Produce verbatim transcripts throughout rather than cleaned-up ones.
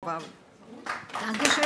Dankeschön.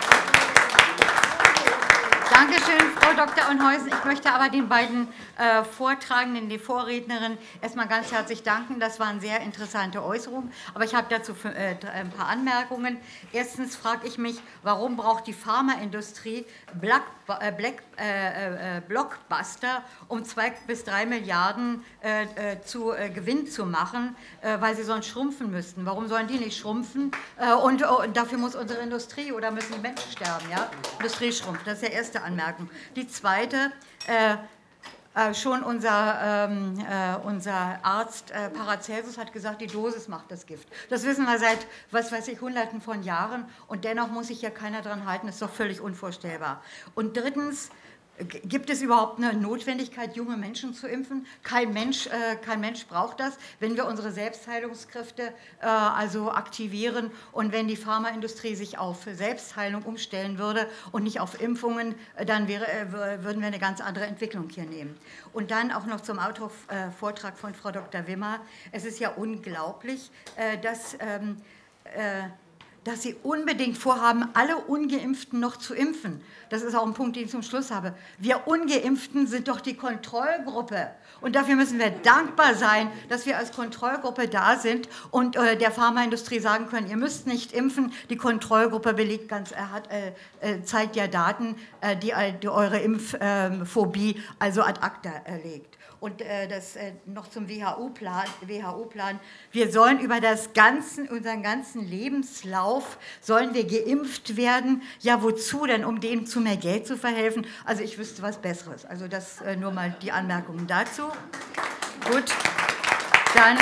Dankeschön, Frau Doktor Unhäusen. Ich möchte aber den beiden äh, Vortragenden, den Vorrednerinnen, erstmal ganz herzlich danken. Das waren sehr interessante Äußerungen. Aber ich habe dazu für, äh, ein paar Anmerkungen. Erstens frage ich mich, warum braucht die Pharmaindustrie Black, äh, Black, äh, äh, Blockbuster, um zwei bis drei Milliarden äh, äh, zu äh, Gewinn zu machen, äh, weil sie sonst schrumpfen müssten? Warum sollen die nicht schrumpfen? Äh, und, oh, und dafür muss unsere Industrie oder müssen die Menschen sterben. Ja? Industrie schrumpft. Das ist der erste Anmerkung. Die zweite, äh, äh, schon unser, ähm, äh, unser Arzt äh, Paracelsus hat gesagt, die Dosis macht das Gift. Das wissen wir seit, was weiß ich, Hunderten von Jahren und dennoch muss sich hier keiner dran halten, das ist doch völlig unvorstellbar. Und drittens, gibt es überhaupt eine Notwendigkeit, junge Menschen zu impfen? Kein Mensch, äh, kein Mensch braucht das. Wenn wir unsere Selbstheilungskräfte äh, also aktivieren und wenn die Pharmaindustrie sich auf Selbstheilung umstellen würde und nicht auf Impfungen, dann wäre, äh, würden wir eine ganz andere Entwicklung hier nehmen. Und dann auch noch zum Autorvortrag von Frau Doktor Wimmer. Es ist ja unglaublich, äh, dass... Ähm, äh, dass Sie unbedingt vorhaben, alle Ungeimpften noch zu impfen. Das ist auch ein Punkt, den ich zum Schluss habe. Wir Ungeimpften sind doch die Kontrollgruppe. Und dafür müssen wir dankbar sein, dass wir als Kontrollgruppe da sind und äh, der Pharmaindustrie sagen können, ihr müsst nicht impfen. Die Kontrollgruppe belegt ganz, er hat, äh, äh, zeigt ja Daten, äh, die, die eure Impfphobie äh, also ad acta äh, legt. Und äh, das äh, noch zum W H O-Plan. W H O-Plan. Wir sollen über das ganzen, unseren ganzen Lebenslauf, sollen wir geimpft werden. Ja, wozu denn? Um denen zu mehr Geld zu verhelfen? Also ich wüsste was Besseres. Also das äh, nur mal die Anmerkungen dazu. Gut, dann...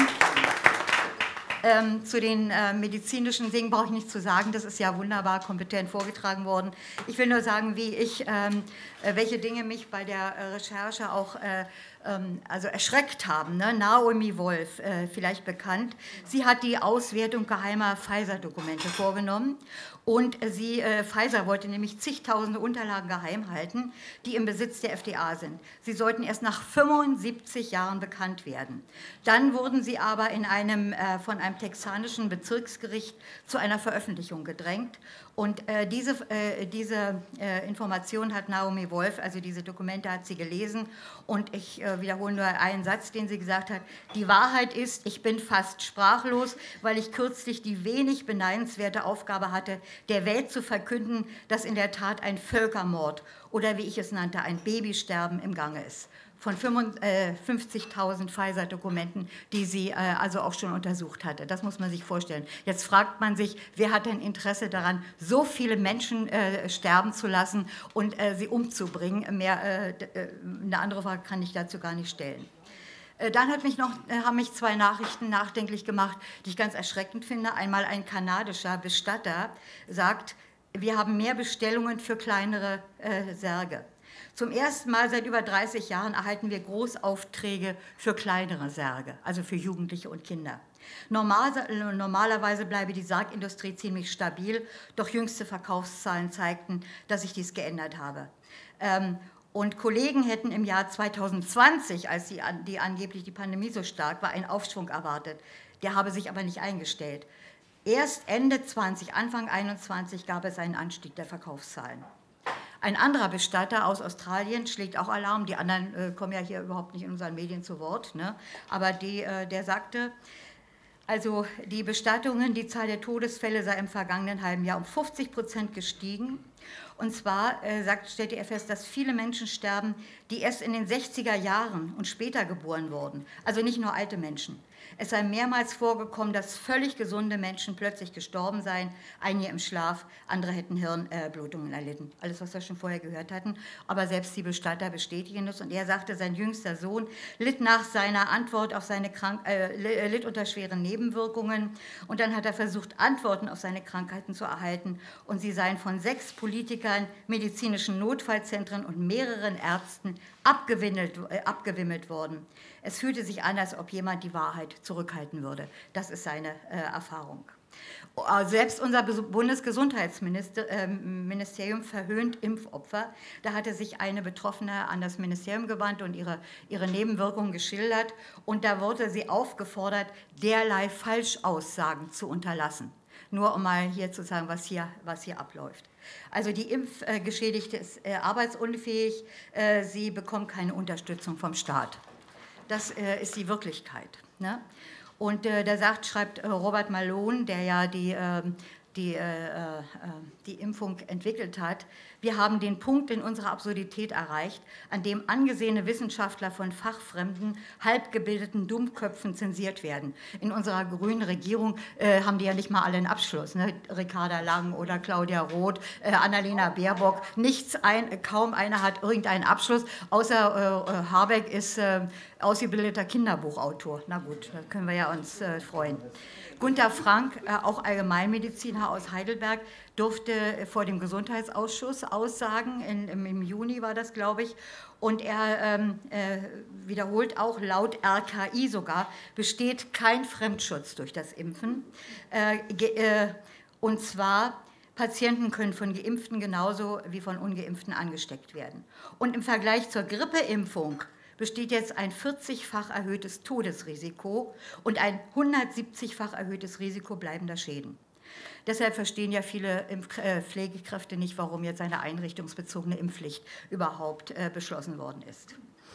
Ähm, zu den äh, medizinischen Dingen brauche ich nichts zu sagen. Das ist ja wunderbar kompetent vorgetragen worden. Ich will nur sagen, wie ich, ähm, äh, welche Dinge mich bei der äh, Recherche auch äh, ähm, also erschreckt haben. Ne? Naomi Wolf, äh, vielleicht bekannt. Sie hat die Auswertung geheimer Pfizer-Dokumente vorgenommen. Und sie, äh, Pfizer wollte nämlich zigtausende Unterlagen geheim halten, die im Besitz der F D A sind. Sie sollten erst nach fünfundsiebzig Jahren bekannt werden. Dann wurden sie aber in einem, äh, von einem texanischen Bezirksgericht zu einer Veröffentlichung gedrängt. Und äh, diese, äh, diese äh, Information hat Naomi Wolf, also diese Dokumente hat sie gelesen. Und ich äh, wiederhole nur einen Satz, den sie gesagt hat. Die Wahrheit ist, ich bin fast sprachlos, weil ich kürzlich die wenig beneidenswerte Aufgabe hatte, der Welt zu verkünden, dass in der Tat ein Völkermord oder wie ich es nannte, ein Babysterben im Gange ist. Von fünfzigtausend Pfizer-Dokumenten, die sie äh, also auch schon untersucht hatte. Das muss man sich vorstellen. Jetzt fragt man sich, wer hat denn Interesse daran, so viele Menschen äh, sterben zu lassen und äh, sie umzubringen? Mehr, äh, eine andere Frage kann ich dazu gar nicht stellen. Dann hat mich noch, haben mich zwei Nachrichten nachdenklich gemacht, die ich ganz erschreckend finde. Einmal ein kanadischer Bestatter sagt, wir haben mehr Bestellungen für kleinere äh, Särge. Zum ersten Mal seit über dreißig Jahren erhalten wir Großaufträge für kleinere Särge, also für Jugendliche und Kinder. Normal, normalerweise bleibe die Sargindustrie ziemlich stabil, doch jüngste Verkaufszahlen zeigten, dass sich dies geändert habe. Ähm, Und Kollegen hätten im Jahr zweitausendzwanzig, als die, die angeblich die Pandemie so stark war, einen Aufschwung erwartet. Der habe sich aber nicht eingestellt. Erst Ende zwanzig, Anfang einundzwanzig gab es einen Anstieg der Verkaufszahlen. Ein anderer Bestatter aus Australien schlägt auch Alarm. Die anderen äh, kommen ja hier überhaupt nicht in unseren Medien zu Wort. Ne? Aber die, äh, der sagte, also die Bestattungen, die Zahl der Todesfälle sei im vergangenen halben Jahr um fünfzig Prozent gestiegen. Und zwar äh, sagt, stellt er fest, dass viele Menschen sterben, die erst in den sechziger Jahren und später geboren wurden. Also nicht nur alte Menschen. Es sei mehrmals vorgekommen, dass völlig gesunde Menschen plötzlich gestorben seien, einige im Schlaf, andere hätten Hirnblutungen erlitten. Alles, was wir schon vorher gehört hatten. Aber selbst die Bestatter bestätigen das. Und er sagte, sein jüngster Sohn litt nach seiner Antwort auf seine Krank äh, litt unter schweren Nebenwirkungen. Und dann hat er versucht, Antworten auf seine Krankheiten zu erhalten. Und sie seien von sechs Politikern, medizinischen Notfallzentren und mehreren Ärzten abgewimmelt, äh, abgewimmelt worden. Es fühlte sich an, als ob jemand die Wahrheit zurückhalten würde. Das ist seine äh, Erfahrung. Selbst unser Bundesgesundheitsministerium verhöhnt Impfopfer. Da hatte sich eine Betroffene an das Ministerium gewandt und ihre, ihre Nebenwirkungen geschildert. Und da wurde sie aufgefordert, derlei Falschaussagen zu unterlassen. Nur um mal hier zu sagen, was hier, was hier abläuft. Also die Impfgeschädigte ist äh, arbeitsunfähig, äh, sie bekommt keine Unterstützung vom Staat. Das äh, ist die Wirklichkeit. Ne? Und äh, da sagt, schreibt äh, Robert Malone, der ja die, äh, die, äh, äh, die Impfung entwickelt hat, wir haben den Punkt in unserer Absurdität erreicht, an dem angesehene Wissenschaftler von fachfremden, halbgebildeten Dummköpfen zensiert werden. In unserer grünen Regierung äh, haben die ja nicht mal alle einen Abschluss. Ne? Ricarda Lang oder Claudia Roth, äh, Annalena Baerbock, nichts ein, kaum einer hat irgendeinen Abschluss, außer äh, Habeck ist äh, ausgebildeter Kinderbuchautor. Na gut, da können wir ja uns äh, freuen. Gunther Frank, äh, auch Allgemeinmediziner aus Heidelberg, durfte vor dem Gesundheitsausschuss aussagen, in, im Juni war das, glaube ich, und er ähm, äh, wiederholt auch, laut R K I sogar, besteht kein Fremdschutz durch das Impfen, äh, äh, und zwar Patienten können von Geimpften genauso wie von Ungeimpften angesteckt werden. Und im Vergleich zur Grippeimpfung besteht jetzt ein vierzigfach erhöhtes Todesrisiko und ein hundertsiebzigfach erhöhtes Risiko bleibender Schäden. Deshalb verstehen ja viele Impf- äh, Pflegekräfte nicht, warum jetzt eine einrichtungsbezogene Impfpflicht überhaupt äh, beschlossen worden ist.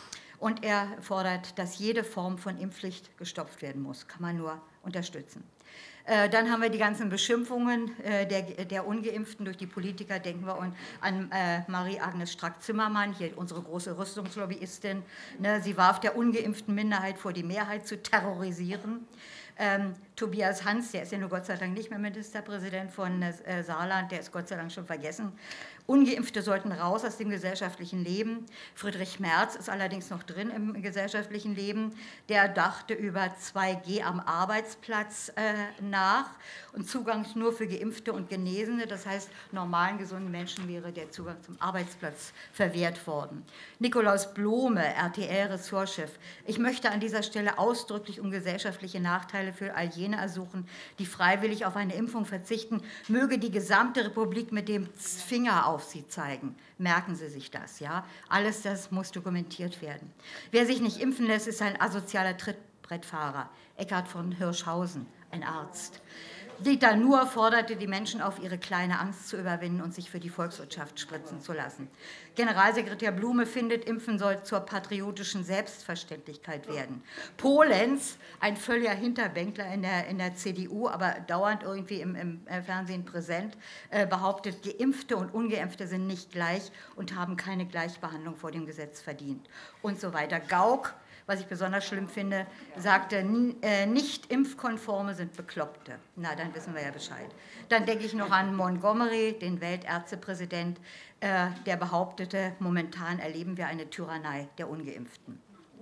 Und er fordert, dass jede Form von Impfpflicht gestopft werden muss. Kann man nur unterstützen. Äh, dann haben wir die ganzen Beschimpfungen äh, der, der Ungeimpften durch die Politiker. Denken wir an äh, Marie-Agnes Strack-Zimmermann, hier unsere große Rüstungslobbyistin. Ne, sie warf der ungeimpften Minderheit vor, die Mehrheit zu terrorisieren. Ähm, Tobias Hans, der ist ja nur Gott sei Dank nicht mehr Ministerpräsident von äh, Saarland, der ist Gott sei Dank schon vergessen. Ungeimpfte sollten raus aus dem gesellschaftlichen Leben. Friedrich Merz ist allerdings noch drin im gesellschaftlichen Leben. Der dachte über zwei G am Arbeitsplatz äh, nach und Zugang nur für Geimpfte und Genesene. Das heißt, normalen, gesunden Menschen wäre der Zugang zum Arbeitsplatz verwehrt worden. Nikolaus Blome, R T L-Ressortchef. Ich möchte an dieser Stelle ausdrücklich um gesellschaftliche Nachteile für all jene ersuchen, die freiwillig auf eine Impfung verzichten. Möge die gesamte Republik mit dem Finger auf sie zeigen. Merken Sie sich das, ja? Alles das muss dokumentiert werden. Wer sich nicht impfen lässt, ist ein asozialer Trittbrettfahrer. Eckhard von Hirschhausen, ein Arzt. Dieter Nuhr forderte die Menschen auf, ihre kleine Angst zu überwinden und sich für die Volkswirtschaft spritzen zu lassen. Generalsekretär Blume findet, Impfen soll zur patriotischen Selbstverständlichkeit werden. Polenz, ein völliger Hinterbänkler in der, in der C D U, aber dauernd irgendwie im, im Fernsehen präsent, äh, behauptet, Geimpfte und Ungeimpfte sind nicht gleich und haben keine Gleichbehandlung vor dem Gesetz verdient. Und so weiter. Gauck, was ich besonders schlimm finde, sagte, äh, nicht impfkonforme sind Bekloppte. Na, dann wissen wir ja Bescheid. Dann denke ich noch an Montgomery, den Weltärztepräsident, äh, der behauptete, momentan erleben wir eine Tyrannei der Ungeimpften.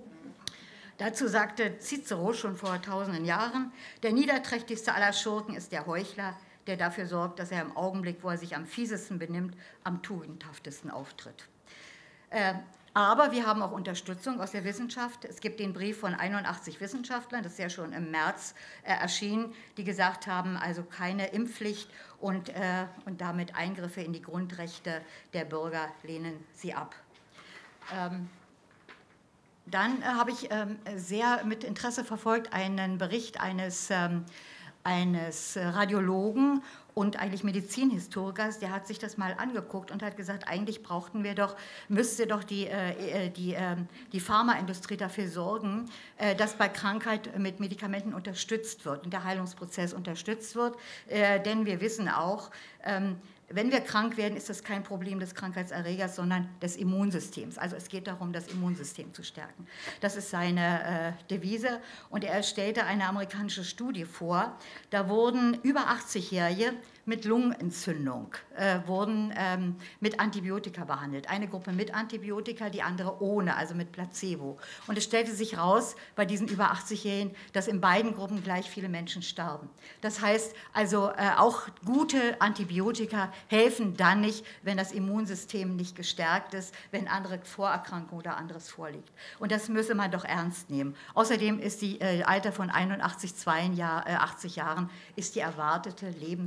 Dazu sagte Cicero schon vor tausenden Jahren, der niederträchtigste aller Schurken ist der Heuchler, der dafür sorgt, dass er im Augenblick, wo er sich am fiesesten benimmt, am tugendhaftesten auftritt. Äh, Aber wir haben auch Unterstützung aus der Wissenschaft. Es gibt den Brief von einundachtzig Wissenschaftlern, das ist ja schon im März äh, erschienen, die gesagt haben, also keine Impfpflicht und, äh, und damit Eingriffe in die Grundrechte der Bürger lehnen sie ab. Ähm, dann äh, habe ich ähm, sehr mit Interesse verfolgt einen Bericht eines, ähm, eines Radiologen und eigentlich Medizinhistorikers, der hat sich das mal angeguckt und hat gesagt, eigentlich brauchten wir doch, müsste doch die, äh, die, äh, die Pharmaindustrie dafür sorgen, äh, dass bei Krankheit mit Medikamenten unterstützt wird und der Heilungsprozess unterstützt wird, äh, denn wir wissen auch, ähm, wenn wir krank werden, ist das kein Problem des Krankheitserregers, sondern des Immunsystems. Also es geht darum, das Immunsystem zu stärken. Das ist seine äh, Devise. Und er stellte eine amerikanische Studie vor. Da wurden über achtzigjährige mit Lungenentzündung, äh, wurden ähm, mit Antibiotika behandelt. Eine Gruppe mit Antibiotika, die andere ohne, also mit Placebo. Und es stellte sich raus, bei diesen über achtzigjährigen, dass in beiden Gruppen gleich viele Menschen starben. Das heißt also, äh, auch gute Antibiotika helfen dann nicht, wenn das Immunsystem nicht gestärkt ist, wenn andere Vorerkrankungen oder anderes vorliegt. Und das müsse man doch ernst nehmen. Außerdem ist die äh, Alter von einundachtzig, zweiundachtzig Jahren ist die erwartete Lebensspanne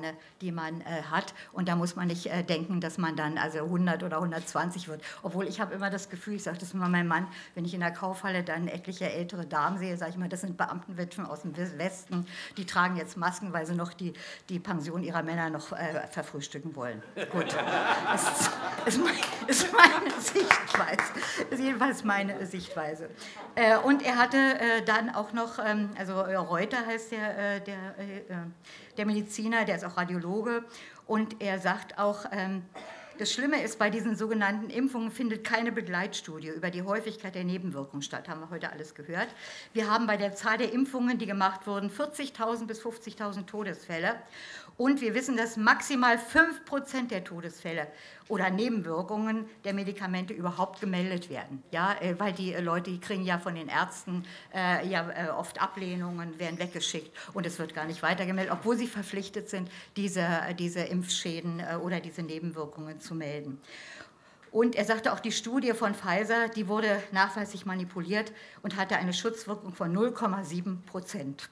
Spanne, die man äh, hat. Und da muss man nicht äh, denken, dass man dann also hundert oder hundertzwanzig wird. Obwohl ich habe immer das Gefühl, ich sage das immer meinem Mann, wenn ich in der Kaufhalle dann etliche ältere Damen sehe, sage ich mal, das sind Beamtenwitwen aus dem Westen, die tragen jetzt Masken, weil sie noch die, die Pension ihrer Männer noch äh, verfrühstücken wollen. Gut, das ist, ist, mein, ist meine Sichtweise, ist jedenfalls meine Sichtweise. Äh, und er hatte äh, dann auch noch, ähm, also äh, Reuter heißt der, äh, der, äh, der Mediziner, der ist auch Radiologe, und er sagt auch, ähm, das Schlimme ist, bei diesen sogenannten Impfungen findet keine Begleitstudie über die Häufigkeit der Nebenwirkungen statt, haben wir heute alles gehört. Wir haben bei der Zahl der Impfungen, die gemacht wurden, vierzigtausend bis fünfzigtausend Todesfälle. Und wir wissen, dass maximal fünf Prozent der Todesfälle oder Nebenwirkungen der Medikamente überhaupt gemeldet werden. Ja, weil die Leute, die kriegen ja von den Ärzten äh, ja, äh, oft Ablehnungen, werden weggeschickt und es wird gar nicht weitergemeldet, obwohl sie verpflichtet sind, diese, diese Impfschäden äh, oder diese Nebenwirkungen zu melden. Und er sagte auch, die Studie von Pfizer, die wurde nachweislich manipuliert und hatte eine Schutzwirkung von null Komma sieben Prozent.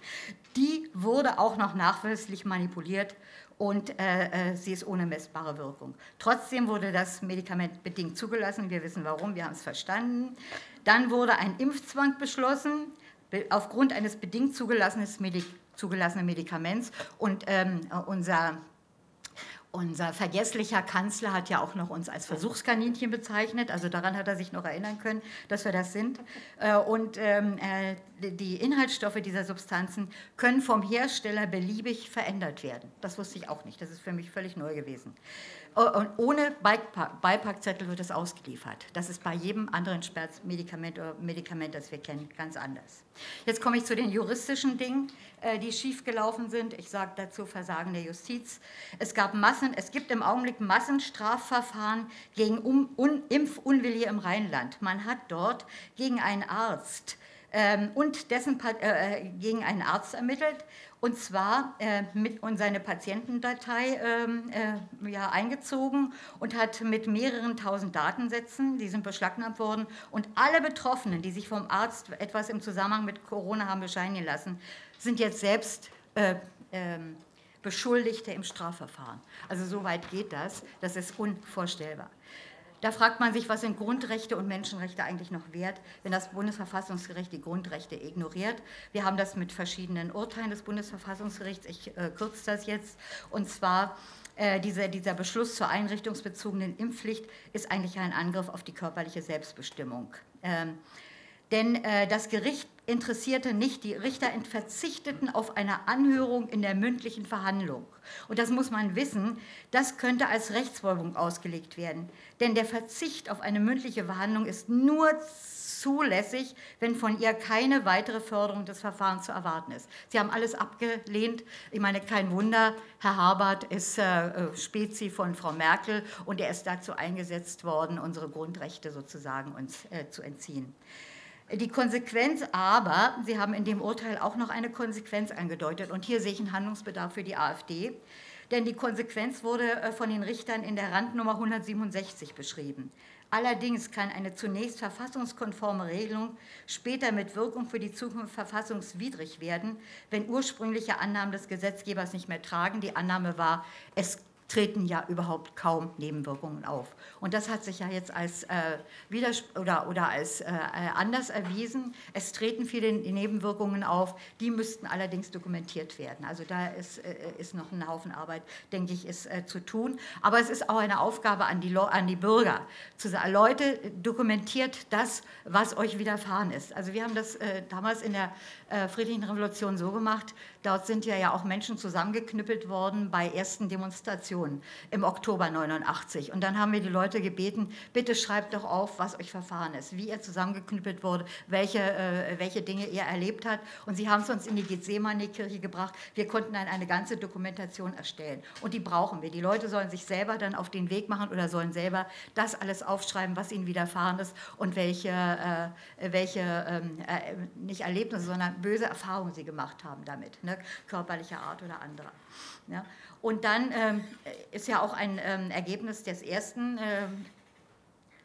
Die wurde auch noch nachweislich manipuliert und äh, äh, sie ist ohne messbare Wirkung. Trotzdem wurde das Medikament bedingt zugelassen. Wir wissen warum, wir haben es verstanden. Dann wurde ein Impfzwang beschlossen aufgrund eines bedingt zugelassenen Medikaments. Und ähm, unser Unser vergesslicher Kanzler hat ja auch noch uns als Versuchskaninchen bezeichnet, also daran hat er sich noch erinnern können, dass wir das sind. Und die Inhaltsstoffe dieser Substanzen können vom Hersteller beliebig verändert werden. Das wusste ich auch nicht, das ist für mich völlig neu gewesen. Und ohne Beipackzettel wird es ausgeliefert. Das ist bei jedem anderen Medikament oder Medikament, das wir kennen, ganz anders. Jetzt komme ich zu den juristischen Dingen, die schiefgelaufen sind. Ich sage dazu Versagen der Justiz. Es gab Massen, es gibt im Augenblick Massenstrafverfahren gegen um, un, Impfunwillige im Rheinland. Man hat dort gegen einen Arzt ähm, und dessen äh, gegen einen Arzt ermittelt. Und zwar äh, mit und seine Patientendatei ähm, äh, ja, eingezogen und hat mit mehreren tausend Datensätzen, die sind beschlagnahmt worden, und alle Betroffenen, die sich vom Arzt etwas im Zusammenhang mit Corona haben bescheinigen lassen, sind jetzt selbst äh, äh, Beschuldigte im Strafverfahren. Also so weit geht das, das ist unvorstellbar. Da fragt man sich, was sind Grundrechte und Menschenrechte eigentlich noch wert, wenn das Bundesverfassungsgericht die Grundrechte ignoriert. Wir haben das mit verschiedenen Urteilen des Bundesverfassungsgerichts, ich äh, kürze das jetzt, und zwar äh, diese, dieser Beschluss zur einrichtungsbezogenen Impfpflicht ist eigentlich ein Angriff auf die körperliche Selbstbestimmung. Ähm, denn äh, das Gericht interessierte nicht, die Richter verzichteten auf eine Anhörung in der mündlichen Verhandlung. Und das muss man wissen, das könnte als Rechtsfolgerung ausgelegt werden. Denn der Verzicht auf eine mündliche Verhandlung ist nur zulässig, wenn von ihr keine weitere Förderung des Verfahrens zu erwarten ist. Sie haben alles abgelehnt. Ich meine, kein Wunder, Herr Habert ist äh, Spezi von Frau Merkel und er ist dazu eingesetzt worden, unsere Grundrechte sozusagen uns äh, zu entziehen. Die Konsequenz aber, Sie haben in dem Urteil auch noch eine Konsequenz angedeutet, und hier sehe ich einen Handlungsbedarf für die AfD, denn die Konsequenz wurde von den Richtern in der Randnummer hundertsiebenundsechzig beschrieben. Allerdings kann eine zunächst verfassungskonforme Regelung später mit Wirkung für die Zukunft verfassungswidrig werden, wenn ursprüngliche Annahmen des Gesetzgebers nicht mehr tragen. Die Annahme war, es treten ja überhaupt kaum Nebenwirkungen auf. Und das hat sich ja jetzt als, äh, Widers- oder, oder als äh, anders erwiesen. Es treten viele Nebenwirkungen auf, die müssten allerdings dokumentiert werden. Also da ist, äh, ist noch ein Haufen Arbeit, denke ich, ist äh, zu tun. Aber es ist auch eine Aufgabe an die, an die Bürger, zu sagen, Leute, dokumentiert das, was euch widerfahren ist. Also wir haben das äh, damals in der äh, Friedlichen Revolution so gemacht, dort sind ja, ja auch Menschen zusammengeknüppelt worden bei ersten Demonstrationen im Oktober neunundachtzig. Und dann haben wir die Leute gebeten, bitte schreibt doch auf, was euch verfahren ist, wie ihr zusammengeknüppelt wurde, welche, äh, welche Dinge ihr erlebt habt. Und sie haben es uns in die Gethsemane-Kirche gebracht. Wir konnten dann eine ganze Dokumentation erstellen. Und die brauchen wir. Die Leute sollen sich selber dann auf den Weg machen oder sollen selber das alles aufschreiben, was ihnen widerfahren ist und welche, äh, welche ähm, äh, nicht Erlebnisse, sondern böse Erfahrungen sie gemacht haben damit, ne? Körperlicher Art oder anderer. Ja? Und dann ähm, ist ja auch ein ähm, Ergebnis des ersten ähm,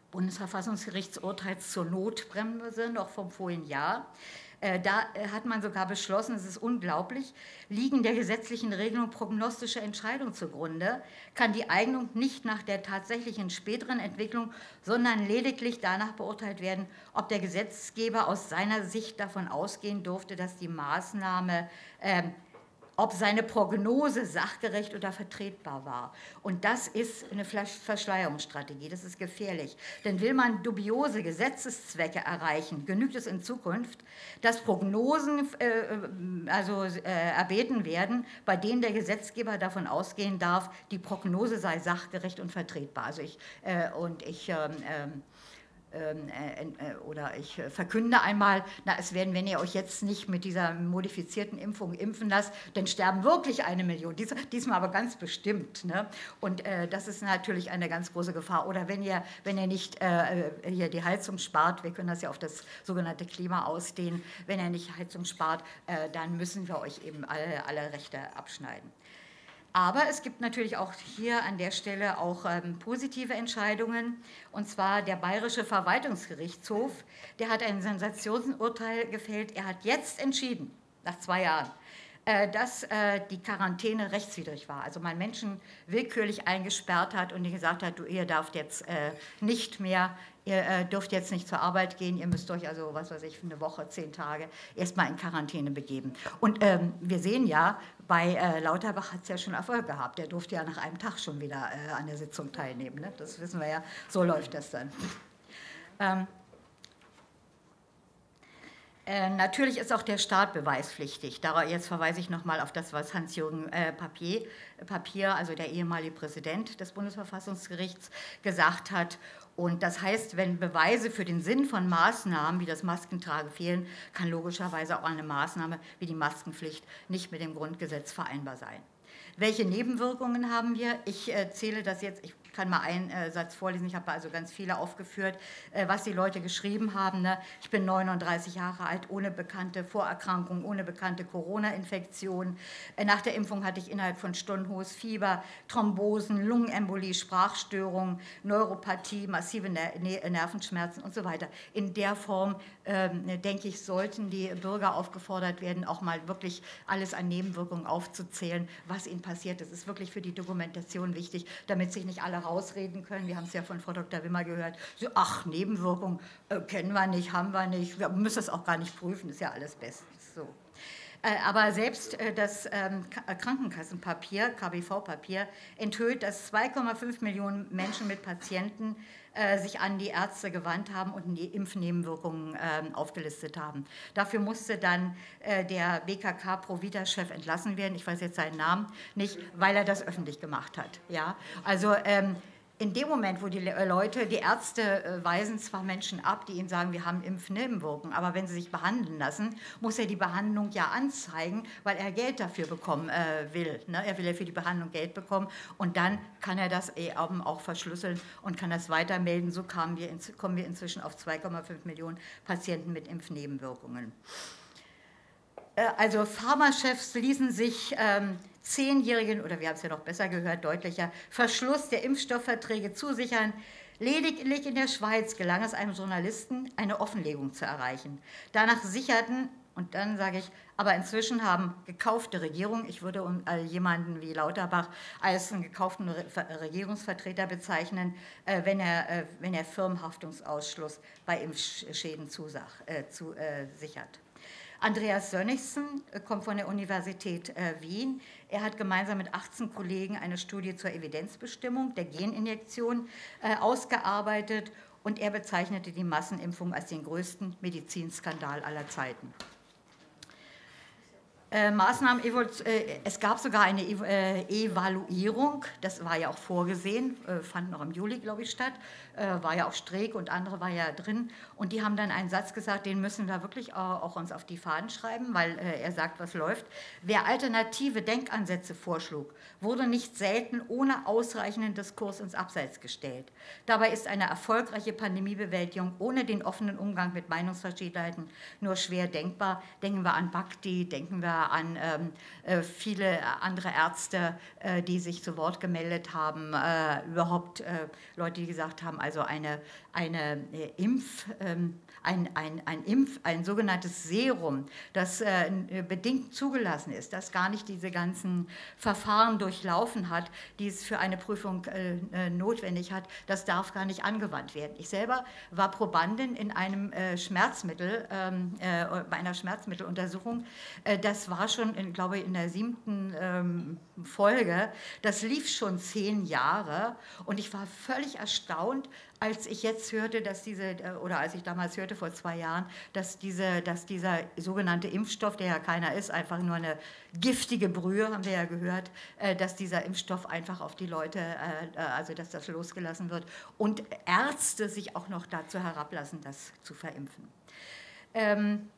Bundesverfassungsgerichtsurteils zur Notbremse noch vom vorigen Jahr. Da hat man sogar beschlossen, es ist unglaublich, liegen der gesetzlichen Regelung prognostische Entscheidungen zugrunde, kann die Eignung nicht nach der tatsächlichen späteren Entwicklung, sondern lediglich danach beurteilt werden, ob der Gesetzgeber aus seiner Sicht davon ausgehen durfte, dass die Maßnahme äh, ob seine Prognose sachgerecht oder vertretbar war. Und das ist eine Verschleierungsstrategie, das ist gefährlich. Denn will man dubiose Gesetzeszwecke erreichen, genügt es in Zukunft, dass Prognosen äh, also, äh, erbeten werden, bei denen der Gesetzgeber davon ausgehen darf, die Prognose sei sachgerecht und vertretbar. Also ich, äh, und ich ähm, ähm, oder ich verkünde einmal, na, es werden, wenn ihr euch jetzt nicht mit dieser modifizierten Impfung impfen lasst, dann sterben wirklich eine Million, Dies, diesmal aber ganz bestimmt. Ne? Und äh, das ist natürlich eine ganz große Gefahr. Oder wenn ihr, wenn ihr nicht äh, hier die Heizung spart, wir können das ja auf das sogenannte Klima ausdehnen, wenn ihr nicht Heizung spart, äh, dann müssen wir euch eben alle, alle Rechte abschneiden. Aber es gibt natürlich auch hier an der Stelle auch ähm, positive Entscheidungen, und zwar der Bayerische Verwaltungsgerichtshof, der hat ein Sensationsurteil gefällt. Er hat jetzt entschieden, nach zwei Jahren, äh, dass äh, die Quarantäne rechtswidrig war. Also man Menschen willkürlich eingesperrt hat und gesagt hat, du, ihr dürft jetzt äh, nicht mehr, ihr äh, dürft jetzt nicht zur Arbeit gehen, ihr müsst euch also, was weiß ich, für eine Woche, zehn Tage erstmal in Quarantäne begeben. Und ähm, wir sehen ja, bei äh, Lauterbach hat es ja schon Erfolg gehabt. Der durfte ja nach einem Tag schon wieder äh, an der Sitzung teilnehmen. Ne? Das wissen wir ja, so läuft das dann. Ähm, äh, natürlich ist auch der Staat beweispflichtig. Da, jetzt verweise ich nochmal auf das, was Hans-Jürgen äh, Papier, Papier, also der ehemalige Präsident des Bundesverfassungsgerichts, gesagt hat. Und das heißt, wenn Beweise für den Sinn von Maßnahmen wie das Maskentragen fehlen, kann logischerweise auch eine Maßnahme wie die Maskenpflicht nicht mit dem Grundgesetz vereinbar sein. Welche Nebenwirkungen haben wir? Ich äh, zähle das jetzt, ich kann mal einen äh, Satz vorlesen, ich habe also ganz viele aufgeführt, äh, was die Leute geschrieben haben. Ne? Ich bin neununddreißig Jahre alt, ohne bekannte Vorerkrankungen, ohne bekannte Corona-Infektion. Äh, nach der Impfung hatte ich innerhalb von Stunden hohes Fieber, Thrombosen, Lungenembolie, Sprachstörungen, Neuropathie, massive Ner Ner Nervenschmerzen und so weiter. In der Form, äh, denke ich, sollten die Bürger aufgefordert werden, auch mal wirklich alles an Nebenwirkungen aufzuzählen, was ihnen passiert. Das ist wirklich für die Dokumentation wichtig, damit sich nicht alle rausreden können. Wir haben es ja von Frau Doktor Wimmer gehört. So, ach, Nebenwirkungen äh, kennen wir nicht, haben wir nicht. Wir müssen es auch gar nicht prüfen, ist ja alles bestens. So. Äh, aber selbst äh, das ähm, Krankenkassenpapier, K B V-Papier, enthüllt, dass zwei Komma fünf Millionen Menschen mit Patienten äh, sich an die Ärzte gewandt haben und die Impfnebenwirkungen äh, aufgelistet haben. Dafür musste dann äh, der B K K-Provita-Chef entlassen werden. Ich weiß jetzt seinen Namen nicht, weil er das öffentlich gemacht hat. Ja? Also ähm, in dem Moment, wo die Leute, die Ärzte weisen zwar Menschen ab, die ihnen sagen, wir haben Impfnebenwirkungen, aber wenn sie sich behandeln lassen, muss er die Behandlung ja anzeigen, weil er Geld dafür bekommen äh, will. Ne? Er will ja für die Behandlung Geld bekommen und dann kann er das eben auch verschlüsseln und kann das weitermelden. So kamen wir in, kommen wir inzwischen auf zwei Komma fünf Millionen Patienten mit Impfnebenwirkungen. Also Pharmachefs ließen sich ähm, zehnjährigen, oder wir haben es ja noch besser gehört, deutlicher, Verschluss der Impfstoffverträge zusichern. Lediglich in der Schweiz gelang es einem Journalisten, eine Offenlegung zu erreichen. Danach sicherten, und dann sage ich, aber inzwischen haben gekaufte Regierungen, ich würde jemanden wie Lauterbach als einen gekauften Regierungsvertreter bezeichnen, wenn er, wenn er Firmenhaftungsausschluss bei Impfschäden zusach, äh, zu, äh, sichert. Andreas Sönnigsen kommt von der Universität äh, Wien. Er hat gemeinsam mit achtzehn Kollegen eine Studie zur Evidenzbestimmung der Geninjektion äh, ausgearbeitet und er bezeichnete die Massenimpfung als den größten Medizinskandal aller Zeiten. Äh, Maßnahmen, äh, es gab sogar eine äh, Evaluierung, das war ja auch vorgesehen, äh, fand noch im Juli, glaube ich, statt, äh, war ja auch Streeck und andere war ja drin und die haben dann einen Satz gesagt, den müssen wir wirklich auch, auch uns auf die Fahnen schreiben, weil äh, er sagt, was läuft. Wer alternative Denkansätze vorschlug, wurde nicht selten ohne ausreichenden Diskurs ins Abseits gestellt. Dabei ist eine erfolgreiche Pandemiebewältigung ohne den offenen Umgang mit Meinungsverschiedenheiten nur schwer denkbar. Denken wir an Bhakti, denken wir an ähm, äh, viele andere Ärzte, äh, die sich zu Wort gemeldet haben, äh, überhaupt äh, Leute, die gesagt haben, also eine, eine äh, Impf... Ähm, Ein, ein, ein Impf, ein sogenanntes Serum, das äh, bedingt zugelassen ist, das gar nicht diese ganzen Verfahren durchlaufen hat, die es für eine Prüfung äh, notwendig hat, das darf gar nicht angewandt werden. Ich selber war Probandin in einem äh, Schmerzmittel, ähm, äh, bei einer Schmerzmitteluntersuchung. Äh, das war schon, in, glaube ich, in der siebten ähm, Folge. Das lief schon zehn Jahre und ich war völlig erstaunt, als ich jetzt hörte, dass diese, oder als ich damals hörte vor zwei Jahren, dass, diese, dass dieser sogenannte Impfstoff, der ja keiner ist, einfach nur eine giftige Brühe, haben wir ja gehört, dass dieser Impfstoff einfach auf die Leute, also dass das losgelassen wird und Ärzte sich auch noch dazu herablassen, das zu verimpfen. Ähm,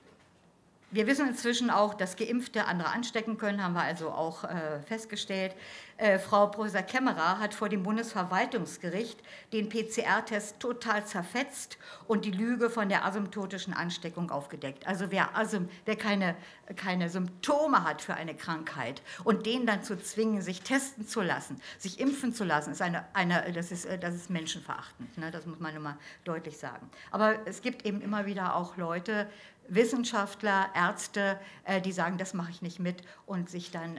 Wir wissen inzwischen auch, dass Geimpfte andere anstecken können, haben wir also auch äh, festgestellt. Äh, Frau Professor Kämmerer hat vor dem Bundesverwaltungsgericht den P C R-Test total zerfetzt und die Lüge von der asymptotischen Ansteckung aufgedeckt. Also wer, Asym wer keine, keine Symptome hat für eine Krankheit und den dann zu zwingen, sich testen zu lassen, sich impfen zu lassen, ist eine, eine, das, ist, das ist menschenverachtend. Ne? Das muss man immer deutlich sagen. Aber es gibt eben immer wieder auch Leute, Wissenschaftler, Ärzte, äh, die sagen, das mache ich nicht mit und sich dann,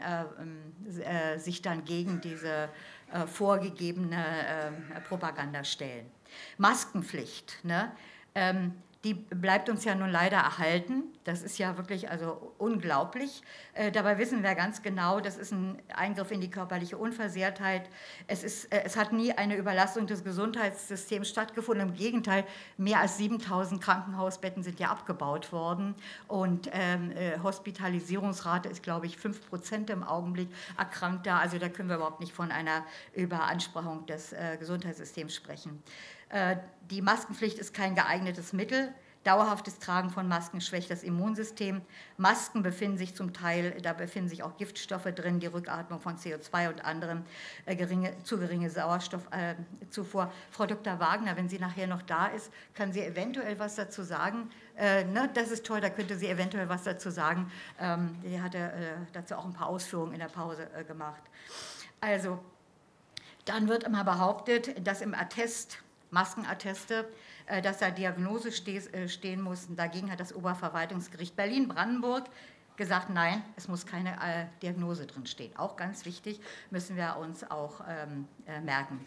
äh, äh, sich dann gegen diese äh, vorgegebene äh, Propaganda stellen. Maskenpflicht, ne? ähm, die bleibt uns ja nun leider erhalten. Das ist ja wirklich also unglaublich. Äh, dabei wissen wir ganz genau, das ist ein Eingriff in die körperliche Unversehrtheit. Es, ist, äh, es hat nie eine Überlastung des Gesundheitssystems stattgefunden. Im Gegenteil, mehr als siebentausend Krankenhausbetten sind ja abgebaut worden. Und ähm, äh, Hospitalisierungsrate ist, glaube ich, fünf Prozent im Augenblick Erkrankter. Also da können wir überhaupt nicht von einer Überanspruchung des äh, Gesundheitssystems sprechen. Äh, die Maskenpflicht ist kein geeignetes Mittel. Dauerhaftes Tragen von Masken schwächt das Immunsystem. Masken befinden sich zum Teil, da befinden sich auch Giftstoffe drin, die Rückatmung von C O zwei und anderem, äh, geringe, zu geringe Sauerstoffzufuhr. Äh, Frau Doktor Wagner, wenn sie nachher noch da ist, kann sie eventuell was dazu sagen. Äh, ne, das ist toll, da könnte sie eventuell was dazu sagen. Ähm, sie hatte äh, dazu auch ein paar Ausführungen in der Pause äh, gemacht. Also, dann wird immer behauptet, dass im Attest, Maskenatteste, dass da Diagnose stehen muss. Dagegen hat das Oberverwaltungsgericht Berlin-Brandenburg gesagt, nein, es muss keine äh, Diagnose drin stehen. Auch ganz wichtig, müssen wir uns auch ähm, äh, merken.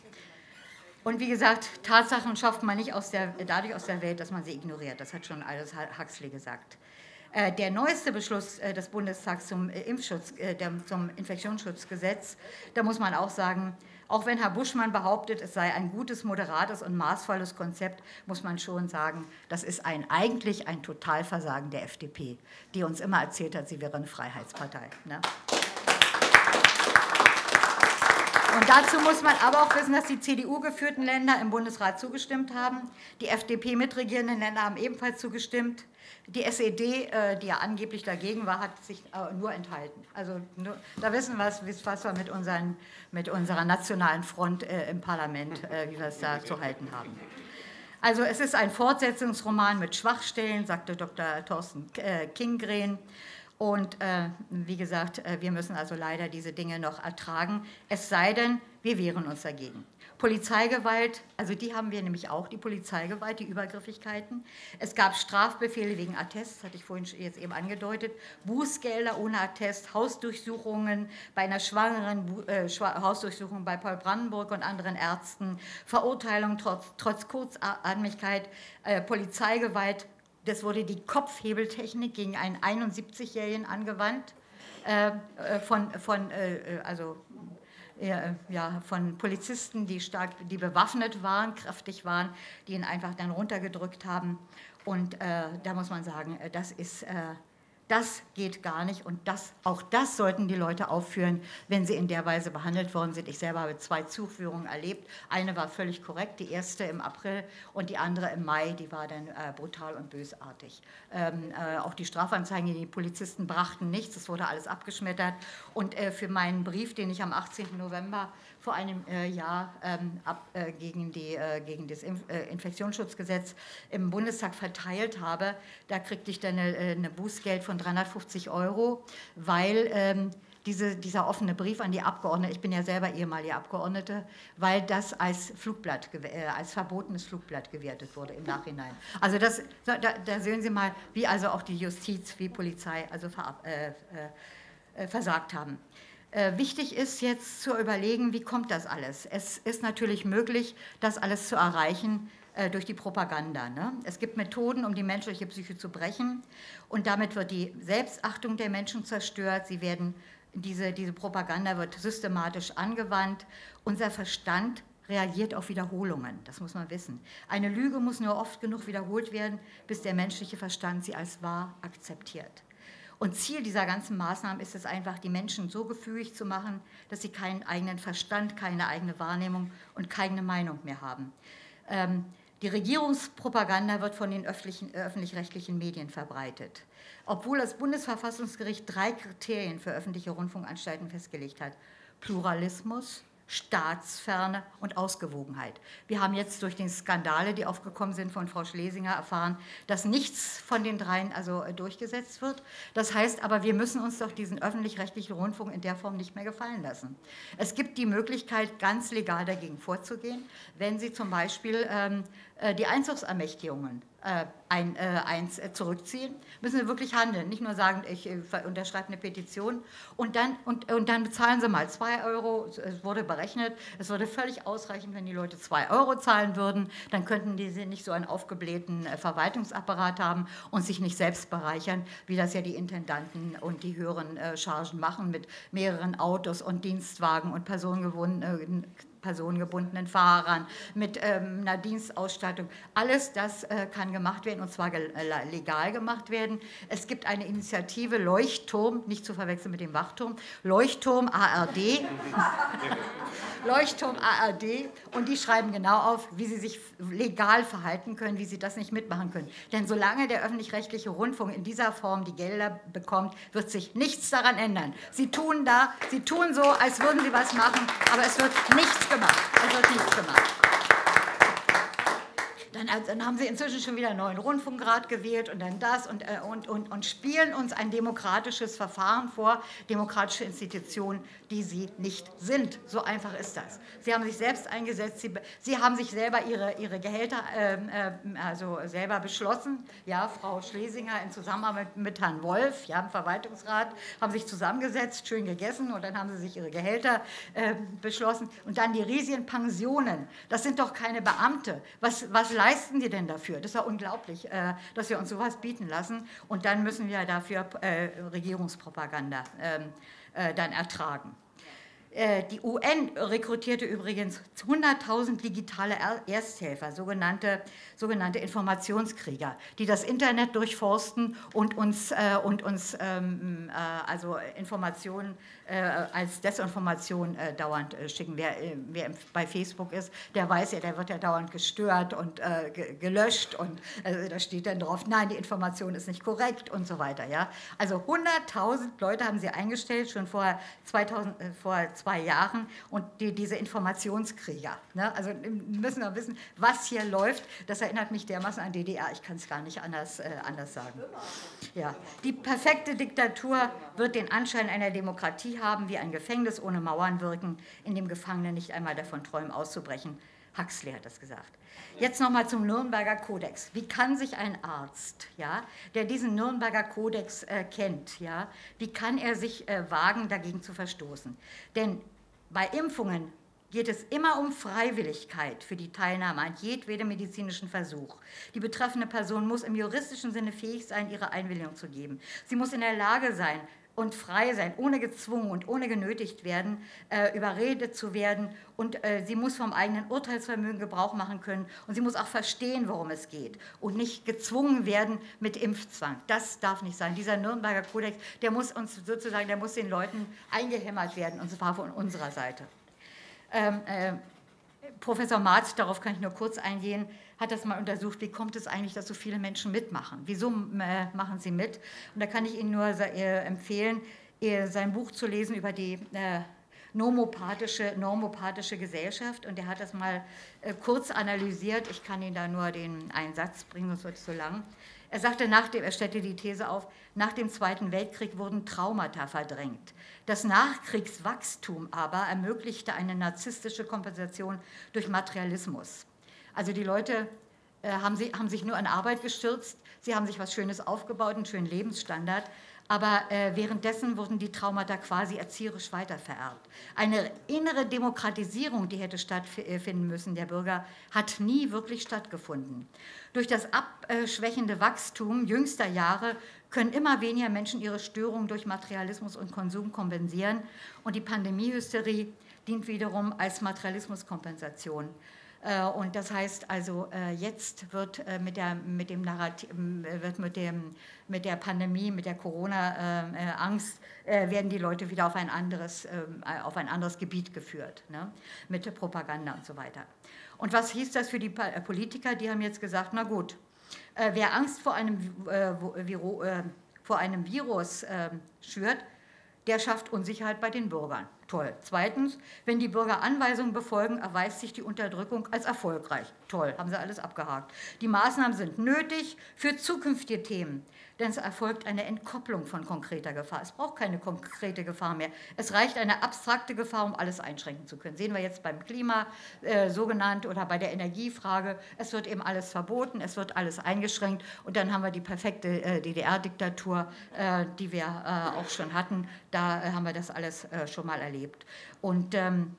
Und wie gesagt, Tatsachen schafft man nicht aus der, dadurch aus der Welt, dass man sie ignoriert. Das hat schon Aldous Huxley gesagt. Äh, der neueste Beschluss äh, des Bundestags zum äh, Impfschutz, äh, der, zum Infektionsschutzgesetz, da muss man auch sagen, auch wenn Herr Buschmann behauptet, es sei ein gutes, moderates und maßvolles Konzept, muss man schon sagen, das ist ein, eigentlich ein Totalversagen der F D P, die uns immer erzählt hat, sie wäre eine Freiheitspartei. Ne? Und dazu muss man aber auch wissen, dass die C D U-geführten Länder im Bundesrat zugestimmt haben. Die F D P-mitregierenden Länder haben ebenfalls zugestimmt. Die S E D, die ja angeblich dagegen war, hat sich nur enthalten. Also nur, da wissen wir, was wir mit, unseren, mit unserer nationalen Front im Parlament, wie wir es da zu halten haben. Also es ist ein Fortsetzungsroman mit Schwachstellen, sagte Doktor Thorsten Kinggren. Und äh, wie gesagt, äh, wir müssen also leider diese Dinge noch ertragen, es sei denn, wir wehren uns dagegen. Polizeigewalt, also die haben wir nämlich auch, die Polizeigewalt, die Übergriffigkeiten. Es gab Strafbefehle wegen Attests, hatte ich vorhin jetzt eben angedeutet, Bußgelder ohne Attest, Hausdurchsuchungen bei einer schwangeren äh, Hausdurchsuchung bei Paul Brandenburg und anderen Ärzten, Verurteilung trotz, trotz Kurzatmigkeit, äh, Polizeigewalt. Das wurde die Kopfhebeltechnik gegen einen einundsiebzigjährigen angewandt, äh, von, von, äh, also, äh, ja, von Polizisten, die, stark, die bewaffnet waren, kräftig waren, die ihn einfach dann runtergedrückt haben. Und äh, da muss man sagen, das ist... Äh, Das geht gar nicht und das, auch das sollten die Leute aufführen, wenn sie in der Weise behandelt worden sind. Ich selber habe zwei Zuführungen erlebt. Eine war völlig korrekt, die erste im April und die andere im Mai, die war dann äh, brutal und bösartig. Ähm, äh, auch die Strafanzeigen, die Polizisten brachten nichts, es wurde alles abgeschmettert. Und äh, für meinen Brief, den ich am achtzehnten November vor einem äh, Jahr ähm, ab, äh, gegen, die, äh, gegen das Inf äh, Infektionsschutzgesetz im Bundestag verteilt habe, da kriegte ich dann eine, eine Bußgeld von dreihundertfünfzig Euro, weil ähm, diese, dieser offene Brief an die Abgeordneten, ich bin ja selber ehemalige Abgeordnete, weil das als Flugblatt, äh, als verbotenes Flugblatt gewertet wurde im Nachhinein. Also das, da, da sehen Sie mal, wie also auch die Justiz, wie Polizei also ver, äh, äh, versagt haben. Äh, wichtig ist jetzt zu überlegen, wie kommt das alles? Es ist natürlich möglich, das alles zu erreichen äh, durch die Propaganda. Ne? Es gibt Methoden, um die menschliche Psyche zu brechen, und damit wird die Selbstachtung der Menschen zerstört. Sie werden, diese, diese Propaganda wird systematisch angewandt. Unser Verstand reagiert auf Wiederholungen, das muss man wissen. Eine Lüge muss nur oft genug wiederholt werden, bis der menschliche Verstand sie als wahr akzeptiert. Und Ziel dieser ganzen Maßnahmen ist es einfach, die Menschen so gefügig zu machen, dass sie keinen eigenen Verstand, keine eigene Wahrnehmung und keine Meinung mehr haben. Ähm, die Regierungspropaganda wird von den öffentlich-rechtlichen Medien verbreitet. Obwohl das Bundesverfassungsgericht drei Kriterien für öffentliche Rundfunkanstalten festgelegt hat: Pluralismus, Staatsferne und Ausgewogenheit. Wir haben jetzt durch die Skandale, die aufgekommen sind, von Frau Schlesinger erfahren, dass nichts von den dreien also durchgesetzt wird. Das heißt aber, wir müssen uns doch diesen öffentlich-rechtlichen Rundfunk in der Form nicht mehr gefallen lassen. Es gibt die Möglichkeit, ganz legal dagegen vorzugehen, wenn Sie zum Beispiel ähm, die Einzugsermächtigungen äh, ein, äh, eins äh, zurückziehen, müssen Sie wirklich handeln. Nicht nur sagen, ich äh, unterschreibe eine Petition und dann, und, und dann bezahlen Sie mal zwei Euro. Es wurde berechnet, es würde völlig ausreichen, wenn die Leute zwei Euro zahlen würden. Dann könnten die nicht so einen aufgeblähten äh, Verwaltungsapparat haben und sich nicht selbst bereichern, wie das ja die Intendanten und die höheren äh, Chargen machen mit mehreren Autos und Dienstwagen und personengebundenen äh, personengebundenen Fahrern, mit ähm, einer Dienstausstattung. Alles das äh, kann gemacht werden, und zwar legal gemacht werden. Es gibt eine Initiative Leuchtturm, nicht zu verwechseln mit dem Wachturm, Leuchtturm A R D, Leuchtturm A R D, und die schreiben genau auf, wie sie sich legal verhalten können, wie sie das nicht mitmachen können. Denn solange der öffentlich-rechtliche Rundfunk in dieser Form die Gelder bekommt, wird sich nichts daran ändern. Sie tun da, sie tun so, als würden sie was machen, aber es wird nichts gemacht. Es wird nichts gemacht. Dann, dann haben sie inzwischen schon wieder einen neuen Rundfunkrat gewählt und dann das und, und, und, und spielen uns ein demokratisches Verfahren vor, demokratische Institutionen, die sie nicht sind. So einfach ist das. Sie haben sich selbst eingesetzt, sie, sie haben sich selber ihre, ihre Gehälter äh, also selber beschlossen. Ja, Frau Schlesinger in Zusammenarbeit mit Herrn Wolf, ja, im Verwaltungsrat, haben sich zusammengesetzt, schön gegessen, und dann haben sie sich ihre Gehälter äh, beschlossen. Und dann die riesigen Pensionen. Das sind doch keine Beamte. Was, was leisten die denn dafür? Das ist ja unglaublich, äh, dass wir uns sowas bieten lassen, und dann müssen wir dafür äh, Regierungspropaganda äh, äh, dann ertragen. Äh, die U N rekrutierte übrigens hunderttausend digitale Ersthelfer, sogenannte, sogenannte Informationskrieger, die das Internet durchforsten und uns, äh, und uns ähm, äh, also Informationen äh, als Desinformation äh, dauernd äh, schicken. Wer, äh, wer bei Facebook ist, der weiß ja, der wird ja dauernd gestört und äh, ge gelöscht, und äh, da steht dann drauf, nein, die Information ist nicht korrekt und so weiter. Ja? Also hunderttausend Leute haben sie eingestellt, schon vor, zweitausend, äh, vor zwei Jahren, und die, diese Informationskrieger. Ne? Also müssen wir wissen, was hier läuft. Das erinnert mich dermaßen an D D R, ich kann es gar nicht anders, äh, anders sagen. Ja. Die perfekte Diktatur wird den Anschein einer Demokratie haben, wie ein Gefängnis ohne Mauern wirken, in dem Gefangene nicht einmal davon träumen, auszubrechen. Huxley hat das gesagt. Jetzt nochmal zum Nürnberger Kodex. Wie kann sich ein Arzt, ja, der diesen Nürnberger Kodex äh, kennt, ja, wie kann er sich äh, wagen, dagegen zu verstoßen? Denn bei Impfungen geht es immer um Freiwilligkeit für die Teilnahme an jedwedem medizinischen Versuch. Die betreffende Person muss im juristischen Sinne fähig sein, ihre Einwilligung zu geben. Sie muss in der Lage sein und frei sein, ohne gezwungen und ohne genötigt werden, äh, überredet zu werden, und äh, sie muss vom eigenen Urteilsvermögen Gebrauch machen können, und sie muss auch verstehen, worum es geht, und nicht gezwungen werden mit Impfzwang. Das darf nicht sein. Dieser Nürnberger Kodex, der muss uns sozusagen, der muss den Leuten eingehämmert werden, und zwar von unserer Seite. Ähm, äh, Professor Marz, darauf kann ich nur kurz eingehen, hat das mal untersucht, wie kommt es eigentlich, dass so viele Menschen mitmachen? Wieso äh, machen sie mit? Und da kann ich Ihnen nur äh, empfehlen, äh, sein Buch zu lesen über die äh, normopathische, normopathische Gesellschaft. Und er hat das mal äh, kurz analysiert. Ich kann Ihnen da nur den einen Satz bringen, sonst wird es zu lang. Er sagte, nach dem, er stellte die These auf, nach dem Zweiten Weltkrieg wurden Traumata verdrängt. Das Nachkriegswachstum aber ermöglichte eine narzisstische Kompensation durch Materialismus. Also die Leute äh, haben, sie, haben sich nur an Arbeit gestürzt, sie haben sich was Schönes aufgebaut, einen schönen Lebensstandard, aber äh, währenddessen wurden die Traumata quasi erzieherisch weitervererbt. Eine innere Demokratisierung, die hätte stattfinden müssen, der Bürger, hat nie wirklich stattgefunden. Durch das abschwächende Wachstum jüngster Jahre können immer weniger Menschen ihre Störungen durch Materialismus und Konsum kompensieren und die Pandemiehysterie dient wiederum als Materialismuskompensation. Und das heißt also, jetzt wird mit der, mit dem Narrativ, wird mit, dem, mit der Pandemie, mit der Corona-Angst, werden die Leute wieder auf ein anderes, auf ein anderes Gebiet geführt, ne? Mit Propaganda und so weiter. Und was hieß das für die Politiker? Die haben jetzt gesagt, na gut, wer Angst vor einem, vor einem Virus schürt, der schafft Unsicherheit bei den Bürgern. Toll. Zweitens, wenn die Bürger Anweisungen befolgen, erweist sich die Unterdrückung als erfolgreich. Toll, haben sie alles abgehakt. Die Maßnahmen sind nötig für zukünftige Themen, denn es erfolgt eine Entkopplung von konkreter Gefahr. Es braucht keine konkrete Gefahr mehr. Es reicht eine abstrakte Gefahr, um alles einschränken zu können. Sehen wir jetzt beim Klima äh, so genannt oder bei der Energiefrage. Es wird eben alles verboten, es wird alles eingeschränkt und dann haben wir die perfekte äh, D D R-Diktatur, äh, die wir äh, auch schon hatten. Da äh, haben wir das alles äh, schon mal erlebt. Und ähm,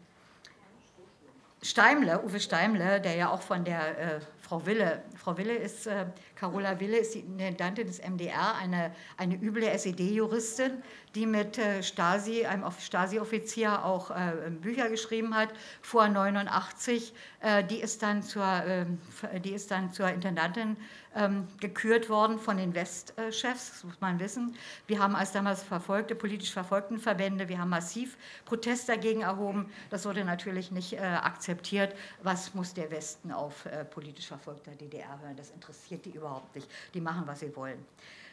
Steimle, Uwe Steimle, der ja auch von der äh, Frau Wille, Frau Wille ist, äh, Carola Wille ist die Intendantin des M D R, eine, eine üble S E D-Juristin, die mit äh, Stasi, einem Stasi-Offizier auch äh, Bücher geschrieben hat, vor neunundachtzig. Äh, die, ist dann zur, äh, die ist dann zur Intendantin ähm, gekürt worden von den Westchefs, das muss man wissen. Wir haben als damals verfolgte, politisch verfolgten Verbände, wir haben massiv Protest dagegen erhoben. Das wurde natürlich nicht äh, akzeptiert. Was muss der Westen auf äh, politisch verfolgter D D R hören? Das interessiert die überhaupt nicht. Die machen, was sie wollen.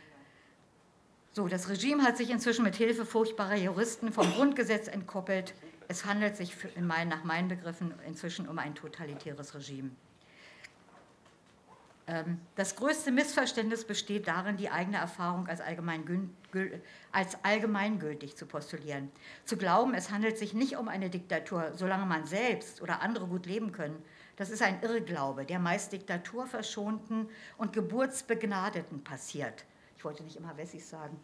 So, das Regime hat sich inzwischen mit Hilfe furchtbarer Juristen vom Grundgesetz entkoppelt. Es handelt sich für, in meinen, nach meinen Begriffen inzwischen um ein totalitäres Regime. Ähm, das größte Missverständnis besteht darin, die eigene Erfahrung als, allgemein, als allgemeingültig zu postulieren. Zu glauben, es handelt sich nicht um eine Diktatur, solange man selbst oder andere gut leben können. Das ist ein Irrglaube, der meist diktaturverschonten und geburtsbegnadeten passiert. Ich wollte nicht immer Wessis sagen.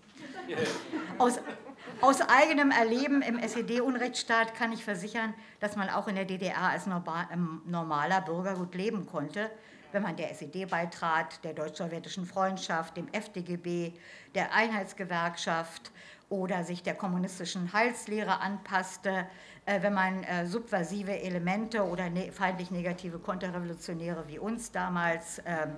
Aus, aus eigenem Erleben im S E D-Unrechtsstaat kann ich versichern, dass man auch in der D D R als normaler Bürger gut leben konnte, wenn man der S E D beitrat, der Deutsch-Sowjetischen Freundschaft, dem F D G B, der Einheitsgewerkschaft oder sich der kommunistischen Heilslehre anpasste, wenn man subversive Elemente oder feindlich negative Konterrevolutionäre wie uns damals,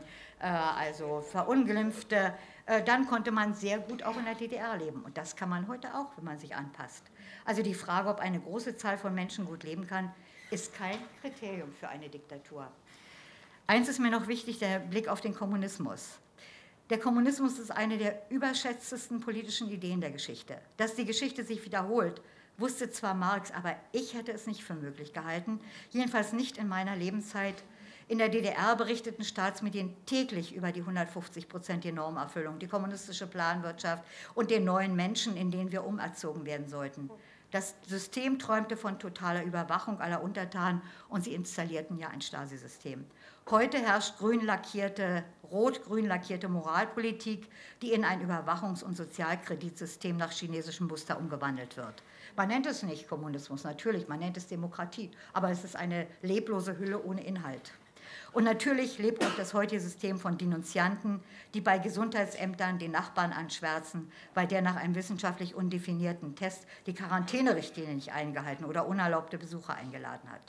also verunglimpfte, dann konnte man sehr gut auch in der D D R leben. Und das kann man heute auch, wenn man sich anpasst. Also die Frage, ob eine große Zahl von Menschen gut leben kann, ist kein Kriterium für eine Diktatur. Eins ist mir noch wichtig, der Blick auf den Kommunismus. Der Kommunismus ist eine der überschätztesten politischen Ideen der Geschichte. Dass die Geschichte sich wiederholt, wusste zwar Marx, aber ich hätte es nicht für möglich gehalten, jedenfalls nicht in meiner Lebenszeit. In der D D R berichteten Staatsmedien täglich über die hundertfünfzig-prozentige Normerfüllung, die kommunistische Planwirtschaft und den neuen Menschen, in denen wir umerzogen werden sollten. Das System träumte von totaler Überwachung aller Untertanen und sie installierten ja ein Stasi-System. Heute herrscht grün lackierte, rot-grün lackierte Moralpolitik, die in ein Überwachungs- und Sozialkreditsystem nach chinesischem Muster umgewandelt wird. Man nennt es nicht Kommunismus, natürlich, man nennt es Demokratie, aber es ist eine leblose Hülle ohne Inhalt. Und natürlich lebt auch das heutige System von Denunzianten, die bei Gesundheitsämtern den Nachbarn anschwärzen, weil der nach einem wissenschaftlich undefinierten Test die Quarantänerichtlinie nicht eingehalten oder unerlaubte Besucher eingeladen hat.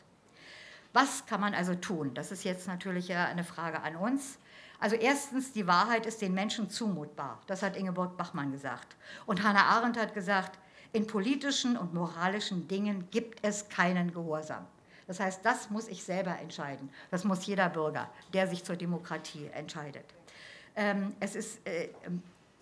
Was kann man also tun? Das ist jetzt natürlich eine Frage an uns. Also erstens, die Wahrheit ist den Menschen zumutbar. Das hat Ingeborg Bachmann gesagt. Und Hannah Arendt hat gesagt, in politischen und moralischen Dingen gibt es keinen Gehorsam. Das heißt, das muss ich selber entscheiden. Das muss jeder Bürger, der sich zur Demokratie entscheidet. Ähm, es ist, äh,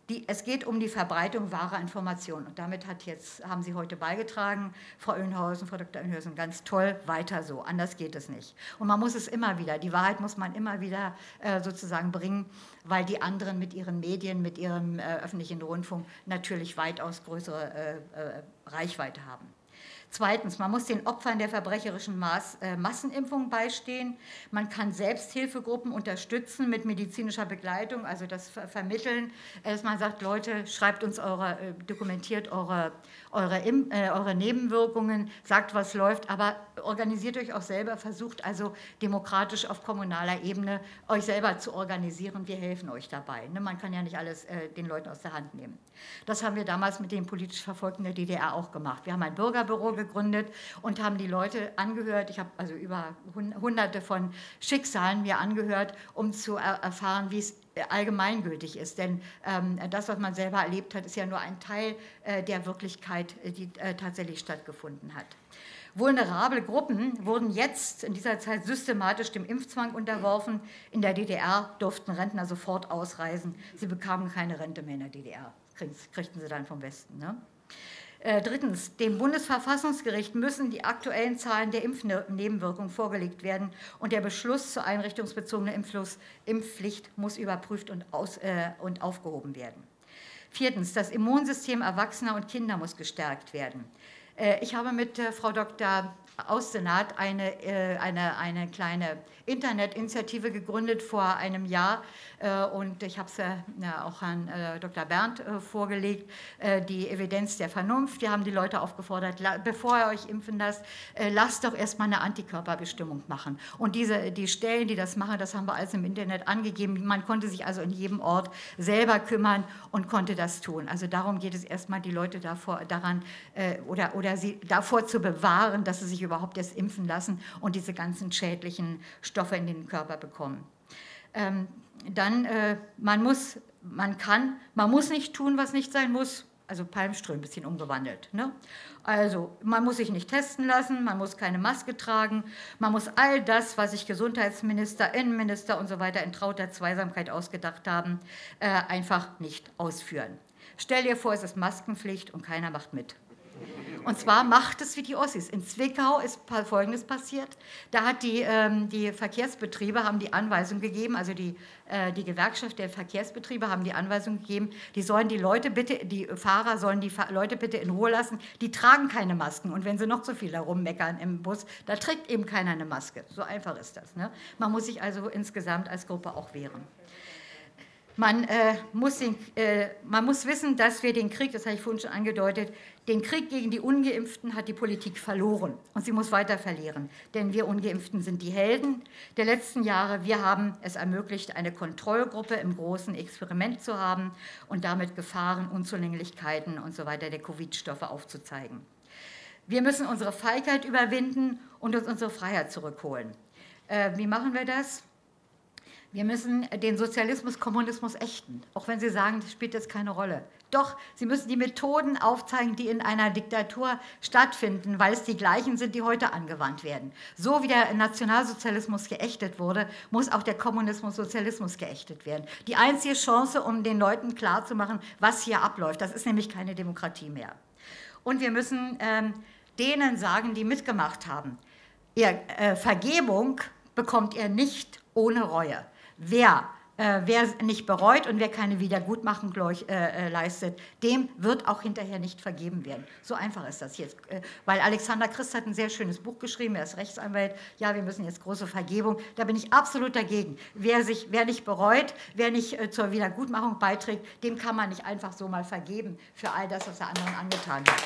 Die, es geht um die Verbreitung wahrer Informationen. Und damit hat jetzt, haben Sie heute beigetragen, Frau Oeynhausen, Frau Doktor Oeynhausen, ganz toll, weiter so. Anders geht es nicht. Und man muss es immer wieder, die Wahrheit muss man immer wieder äh, sozusagen bringen, weil die anderen mit ihren Medien, mit ihrem äh, öffentlichen Rundfunk natürlich weitaus größere äh, äh, Reichweite haben. Zweitens, man muss den Opfern der verbrecherischen Maß, äh, Massenimpfung beistehen. Man kann Selbsthilfegruppen unterstützen mit medizinischer Begleitung, also das ver vermitteln, dass man sagt, Leute, schreibt uns eure, äh, dokumentiert eure, eure, äh, eure Nebenwirkungen, sagt, was läuft, aber organisiert euch auch selber, versucht also demokratisch auf kommunaler Ebene euch selber zu organisieren. Wir helfen euch dabei. Ne? Man kann ja nicht alles äh, den Leuten aus der Hand nehmen. Das haben wir damals mit den politisch Verfolgten der D D R auch gemacht. Wir haben ein Bürgerbüro gegründet und haben die Leute angehört. Ich habe also über hunderte von Schicksalen mir angehört, um zu er erfahren, wie es allgemeingültig ist. Denn ähm, das, was man selber erlebt hat, ist ja nur ein Teil äh, der Wirklichkeit, die äh, tatsächlich stattgefunden hat. Vulnerable Gruppen wurden jetzt in dieser Zeit systematisch dem Impfzwang unterworfen. In der D D R durften Rentner sofort ausreisen. Sie bekamen keine Rente mehr in der D D R. Kriegten sie dann vom Westen. Ne? Äh, drittens, dem Bundesverfassungsgericht müssen die aktuellen Zahlen der Impfnebenwirkungen vorgelegt werden und der Beschluss zur einrichtungsbezogenen Impfpflicht muss überprüft und, aus, äh, und aufgehoben werden. Viertens, das Immunsystem Erwachsener und Kinder muss gestärkt werden. Äh, ich habe mit äh, Frau Doktor Austenat eine, äh, eine, eine kleine Internetinitiative gegründet vor einem Jahr äh, und ich habe es äh, auch an äh, Doktor Berndt äh, vorgelegt, äh, die Evidenz der Vernunft. Wir haben die Leute aufgefordert, bevor ihr euch impfen lasst, äh, lasst doch erstmal eine Antikörperbestimmung machen. Und diese, die Stellen, die das machen, das haben wir alles im Internet angegeben. Man konnte sich also in jedem Ort selber kümmern und konnte das tun. Also darum geht es erstmal, die Leute davor, daran äh, oder, oder sie davor zu bewahren, dass sie sich überhaupt erst impfen lassen und diese ganzen schädlichen Stoffe in den Körper bekommen. Ähm, dann, äh, man muss, man kann, man muss nicht tun, was nicht sein muss, also Palmström ein bisschen umgewandelt. Ne? Also man muss sich nicht testen lassen, man muss keine Maske tragen, man muss all das, was sich Gesundheitsminister, Innenminister und so weiter in trauter Zweisamkeit ausgedacht haben, äh, einfach nicht ausführen. Stell dir vor, es ist Maskenpflicht und keiner macht mit. Und zwar macht es wie die Ossis. In Zwickau ist Folgendes passiert. Da hat die, ähm, die Verkehrsbetriebe haben die Anweisung gegeben, also die, äh, die Gewerkschaft der Verkehrsbetriebe haben die Anweisung gegeben, die sollen die Leute bitte, die Fahrer sollen die Leute bitte in Ruhe lassen, die tragen keine Masken. Und wenn sie noch so viel herummeckern im Bus, da trägt eben keiner eine Maske. So einfach ist das. Ne? Man muss sich also insgesamt als Gruppe auch wehren. Man, äh, muss den, äh, man muss wissen, dass wir den Krieg, das habe ich vorhin schon angedeutet, den Krieg gegen die Ungeimpften hat die Politik verloren und sie muss weiter verlieren. Denn wir Ungeimpften sind die Helden der letzten Jahre. Wir haben es ermöglicht, eine Kontrollgruppe im großen Experiment zu haben und damit Gefahren, Unzulänglichkeiten und so weiter der Covid-Stoffe aufzuzeigen. Wir müssen unsere Feigheit überwinden und uns unsere Freiheit zurückholen. Äh, wie machen wir das? Wir müssen den Sozialismus, Kommunismus ächten, auch wenn Sie sagen, das spielt jetzt keine Rolle. Doch, Sie müssen die Methoden aufzeigen, die in einer Diktatur stattfinden, weil es die gleichen sind, die heute angewandt werden. So wie der Nationalsozialismus geächtet wurde, muss auch der Kommunismus, Sozialismus geächtet werden. Die einzige Chance, um den Leuten klarzumachen, was hier abläuft, das ist nämlich keine Demokratie mehr. Und wir müssen ähm, denen sagen, die mitgemacht haben, ihr, äh, Vergebung bekommt ihr nicht ohne Reue. Wer, äh, wer nicht bereut und wer keine Wiedergutmachung äh, leistet, dem wird auch hinterher nicht vergeben werden. So einfach ist das jetzt. Äh, weil Alexander Christ hat ein sehr schönes Buch geschrieben, er ist Rechtsanwalt, ja, wir müssen jetzt große Vergebung, da bin ich absolut dagegen. Wer, sich, wer nicht bereut, wer nicht äh, zur Wiedergutmachung beiträgt, dem kann man nicht einfach so mal vergeben für all das, was er anderen angetan hat.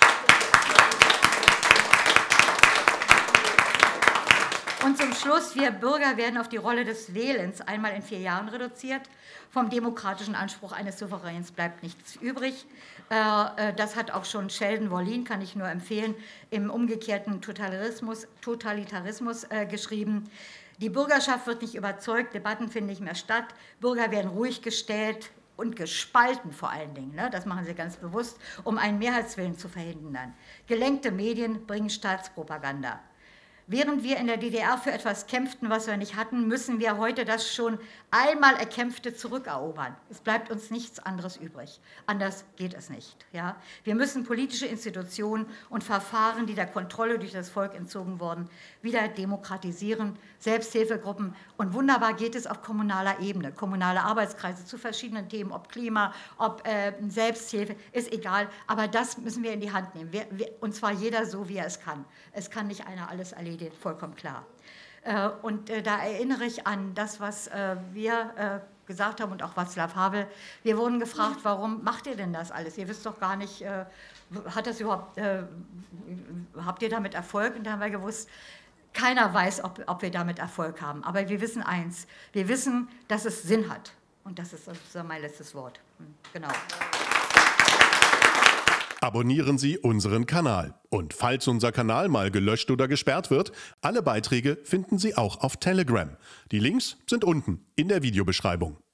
Und zum Schluss, wir Bürger werden auf die Rolle des Wählens einmal in vier Jahren reduziert. Vom demokratischen Anspruch eines Souveräns bleibt nichts übrig. Das hat auch schon Sheldon Wollin, kann ich nur empfehlen, im umgekehrten Totalitarismus, Totalitarismus geschrieben. Die Bürgerschaft wird nicht überzeugt, Debatten finden nicht mehr statt, Bürger werden ruhig gestellt und gespalten vor allen Dingen, ne? Das machen sie ganz bewusst, um einen Mehrheitswillen zu verhindern. Gelenkte Medien bringen Staatspropaganda. Während wir in der D D R für etwas kämpften, was wir nicht hatten, müssen wir heute das schon einmal Erkämpfte zurückerobern. Es bleibt uns nichts anderes übrig. Anders geht es nicht. Ja? Wir müssen politische Institutionen und Verfahren, die der Kontrolle durch das Volk entzogen wurden, wieder demokratisieren, Selbsthilfegruppen. Und wunderbar geht es auf kommunaler Ebene. Kommunale Arbeitskreise zu verschiedenen Themen, ob Klima, ob äh, Selbsthilfe, ist egal. Aber das müssen wir in die Hand nehmen. Wir, wir, und zwar jeder so, wie er es kann. Es kann nicht einer alles erledigen. Vollkommen klar. Und da erinnere ich an das, was wir gesagt haben und auch Václav Havel. Wir wurden gefragt, warum macht ihr denn das alles? Ihr wisst doch gar nicht, hat das überhaupt, habt ihr damit Erfolg? Und da haben wir gewusst, keiner weiß, ob, ob wir damit Erfolg haben. Aber wir wissen eins, wir wissen, dass es Sinn hat. Und das ist sozusagen mein letztes Wort. Genau. Abonnieren Sie unseren Kanal. Und falls unser Kanal mal gelöscht oder gesperrt wird, alle Beiträge finden Sie auch auf Telegram. Die Links sind unten in der Videobeschreibung.